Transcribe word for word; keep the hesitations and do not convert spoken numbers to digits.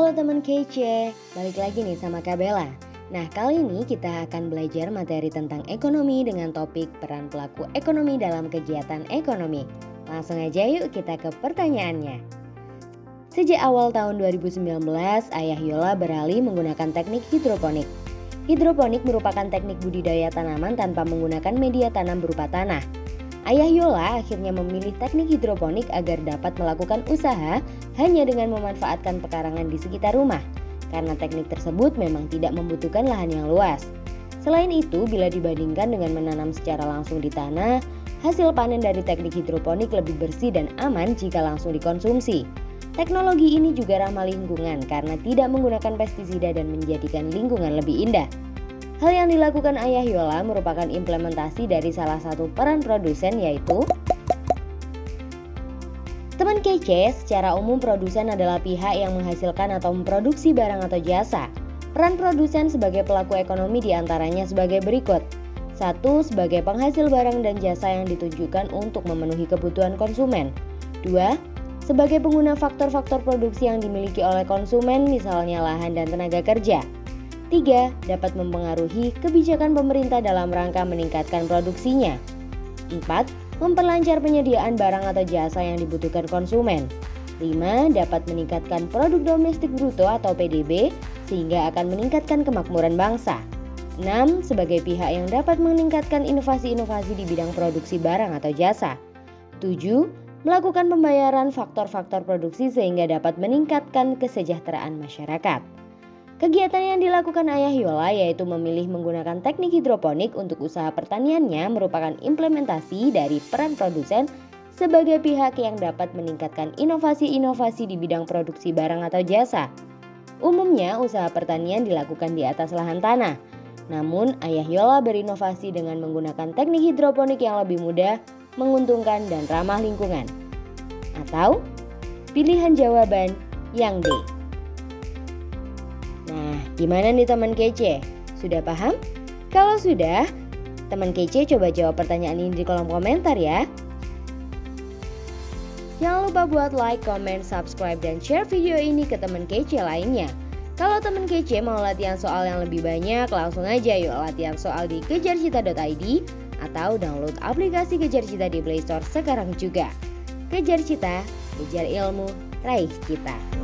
Halo teman kece, balik lagi nih sama Kak Bella. Nah kali ini kita akan belajar materi tentang ekonomi dengan topik peran pelaku ekonomi dalam kegiatan ekonomi. Langsung aja yuk kita ke pertanyaannya. Sejak awal tahun dua ribu sembilan belas, Ayah Yola beralih menggunakan teknik hidroponik. Hidroponik merupakan teknik budidaya tanaman tanpa menggunakan media tanam berupa tanah. Ayah Yola akhirnya memilih teknik hidroponik agar dapat melakukan usaha hanya dengan memanfaatkan pekarangan di sekitar rumah, karena teknik tersebut memang tidak membutuhkan lahan yang luas. Selain itu, bila dibandingkan dengan menanam secara langsung di tanah, hasil panen dari teknik hidroponik lebih bersih dan aman jika langsung dikonsumsi. Teknologi ini juga ramah lingkungan karena tidak menggunakan pestisida dan menjadikan lingkungan lebih indah. Hal yang dilakukan Ayah Yola merupakan implementasi dari salah satu peran produsen, yaitu teman kece. Secara umum produsen adalah pihak yang menghasilkan atau memproduksi barang atau jasa. Peran produsen sebagai pelaku ekonomi diantaranya sebagai berikut. Satu, sebagai penghasil barang dan jasa yang ditujukan untuk memenuhi kebutuhan konsumen. Dua, sebagai pengguna faktor-faktor produksi yang dimiliki oleh konsumen, misalnya lahan dan tenaga kerja. Tiga, dapat mempengaruhi kebijakan pemerintah dalam rangka meningkatkan produksinya. Empat, memperlancar penyediaan barang atau jasa yang dibutuhkan konsumen. Lima, dapat meningkatkan produk domestik bruto atau P D B sehingga akan meningkatkan kemakmuran bangsa. Enam, sebagai pihak yang dapat meningkatkan inovasi-inovasi di bidang produksi barang atau jasa. Tujuh, melakukan pembayaran faktor-faktor produksi sehingga dapat meningkatkan kesejahteraan masyarakat. Kegiatan yang dilakukan Ayah Yola yaitu memilih menggunakan teknik hidroponik untuk usaha pertaniannya merupakan implementasi dari peran produsen sebagai pihak yang dapat meningkatkan inovasi-inovasi di bidang produksi barang atau jasa. Umumnya usaha pertanian dilakukan di atas lahan tanah. Namun Ayah Yola berinovasi dengan menggunakan teknik hidroponik yang lebih mudah, menguntungkan dan ramah lingkungan. Atau pilihan jawaban yang D. Nah, gimana nih teman kece? Sudah paham? Kalau sudah, teman kece coba jawab pertanyaan ini di kolom komentar ya. Jangan lupa buat like, comment, subscribe, dan share video ini ke teman kece lainnya. Kalau teman kece mau latihan soal yang lebih banyak, langsung aja yuk latihan soal di kejar cita dot i d atau download aplikasi Kejar Cita di Play Store sekarang juga. Kejar Cita, kejar ilmu, raih cita.